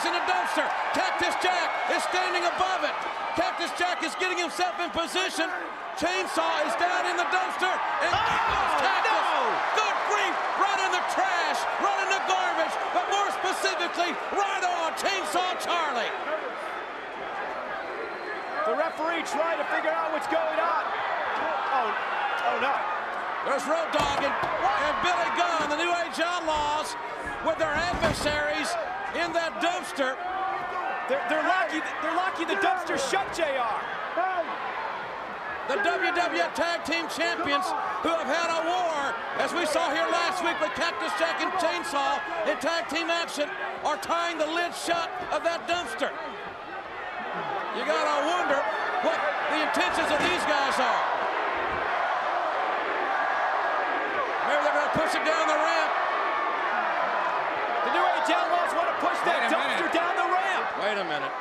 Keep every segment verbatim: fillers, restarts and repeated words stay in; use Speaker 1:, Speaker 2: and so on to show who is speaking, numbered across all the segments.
Speaker 1: using the dumpster. Cactus Jack is standing above it. Cactus Jack is getting himself in position. Chainsaw is down in the dumpster. And oh, Cactus, no. Good grief, right in the trash, right in the garbage, but more specifically, right on Chainsaw Charlie.
Speaker 2: The referee trying to figure out what's going on. Oh, oh no.
Speaker 1: There's Road Dogg and, and Billy Gunn, the New Age Outlaws, with their adversaries in that dumpster.
Speaker 2: They're, they're locking, they're locking the dumpster shut, J R.
Speaker 1: The W W F Tag Team Champions, who have had a war, as we saw here last week with Cactus Jack and Chainsaw in tag team action, are tying the lid shut of that dumpster. You gotta wonder what the intentions of these guys are. Maybe they're gonna push it down the ramp.
Speaker 2: The New Age Outlaws want to push that dumpster down the ramp.
Speaker 1: Wait a minute.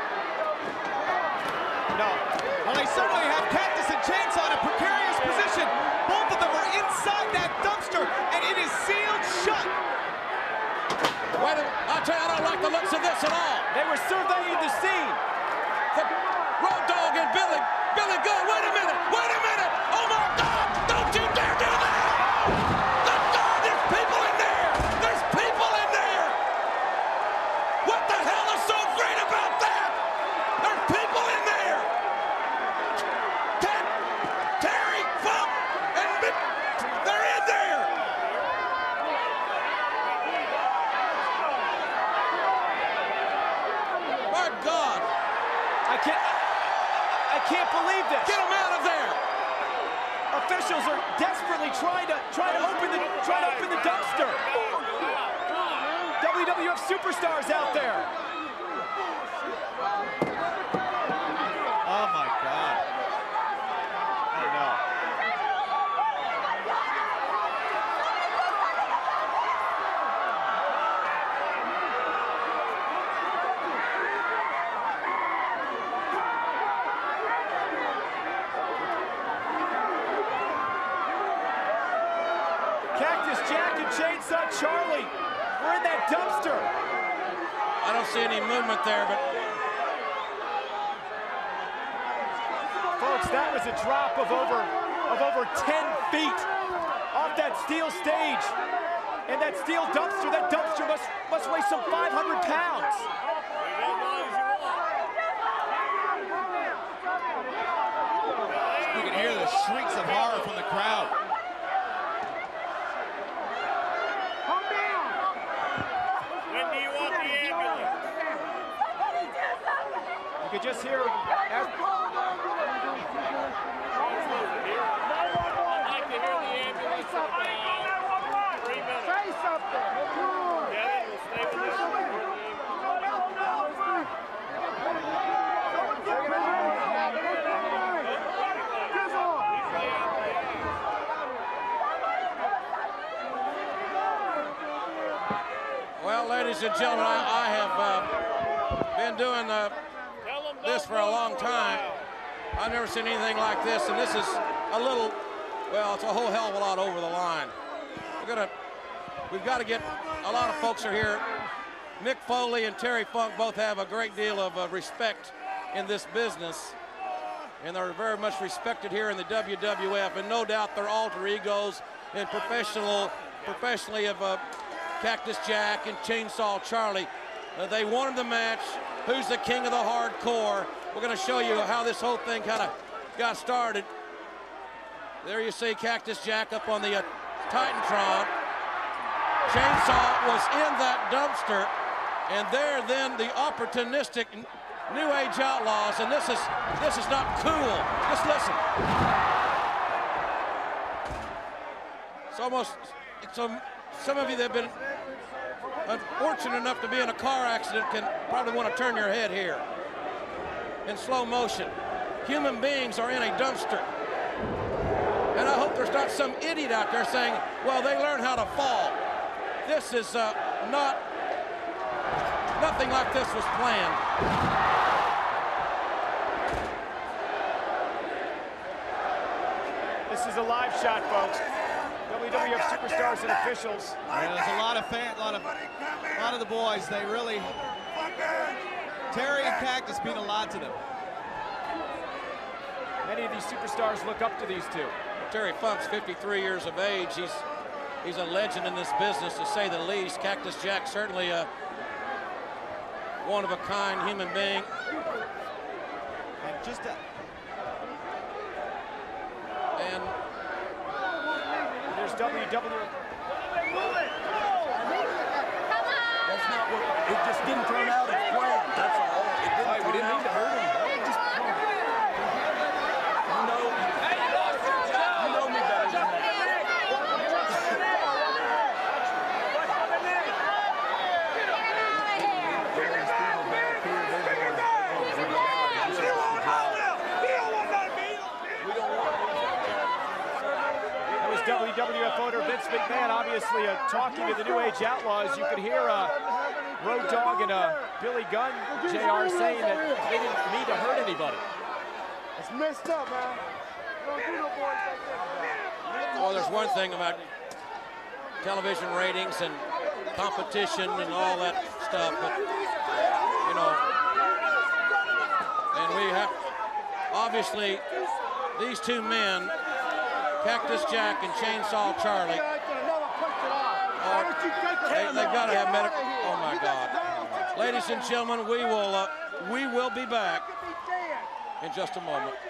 Speaker 2: No.
Speaker 3: Well, they certainly have Cactus and Chainsaw in a precarious position. Both of them are inside that dumpster, and it is sealed shut.
Speaker 1: Wait a minute. I'll tell you, I don't like the looks of this at all.
Speaker 2: They were surveying the scene.
Speaker 1: The Road Dogg and Billy, Billy Gunn, wait a minute, wait a minute. Oh my God, don't you dare do that. Good God, there's people in there. There's people in there. What the hell is so great about that? There's people in there. Ted, Terry, Funk, and Mick, they're in there. My God.
Speaker 2: I can't, I can't believe this.
Speaker 1: Get them out of there.
Speaker 2: Officials are desperately trying to trying to open the trying to open the dumpster. W W F superstars out there.
Speaker 3: Oh my God.
Speaker 2: I know. Cactus Jack and Chainsaw Charlie, we're in that dumpster.
Speaker 1: I don't see any movement there, but
Speaker 2: Folks, that was a drop of over of over ten feet off that steel stage. And that steel dumpster, that dumpster must must weigh some five hundred pounds.
Speaker 3: You can hear the shrieks of horror from the crowd.
Speaker 2: You could just hear. As
Speaker 1: well, ladies and gentlemen, I, I have uh, been doing uh, this for a long time. I've never seen anything like this, and this is a little, well, it's a whole hell of a lot over the line. We're gonna, we've got to get, a lot of folks are here. Mick Foley and Terry Funk both have a great deal of uh, respect in this business, and they're very much respected here in the W W F, and no doubt their alter egos and professional, professionally of uh, Cactus Jack and Chainsaw Charlie. Uh, they wanted the match. Who's the king of the hardcore? We're going to show you how this whole thing kind of got started. There you see Cactus Jack up on the uh, Titantron. Chainsaw was in that dumpster, and there then the opportunistic New Age Outlaws, and this is this is not cool. Just listen. It's almost, it's a, some of you that have been unfortunate enough to be in a car accident can probably want to turn your head here in slow motion. Human beings are in a dumpster. And I hope there's not some idiot out there saying, well, they learn how to fall. This is uh, not, nothing like this was planned.
Speaker 2: This is a live shot, folks. W W F superstars and officials.
Speaker 3: Yeah, there's a lot of fan, a lot of, a lot of the boys. They really Terry and Cactus mean a lot to them.
Speaker 2: Many of these superstars look up to these two.
Speaker 1: Terry Funk's fifty-three years of age. He's he's a legend in this business, to say the least. Cactus Jack certainly a one-of-a-kind human being.
Speaker 3: And just a...
Speaker 1: And
Speaker 2: there's W W E.
Speaker 4: That's not what, it just didn't turn out as planned, that's all. It didn't
Speaker 2: Right, we didn't mean to hurt him.
Speaker 4: It just, you know, you know me better than that.
Speaker 2: That was W W F owner Vince McMahon, obviously uh, talking to the New Age Outlaws. You could hear uh, Road Dogg and uh, Billy Gunn, J R, saying that they didn't mean to hurt anybody.
Speaker 5: It's messed up, man. You don't do no boys like that.
Speaker 1: well, there's one thing about television ratings and competition and all that stuff, but you know, and we have obviously these two men, Cactus Jack and Chainsaw Charlie, are, they, they've got to have medical. Oh my God, ladies and gentlemen, we will uh, we will be back in just a moment.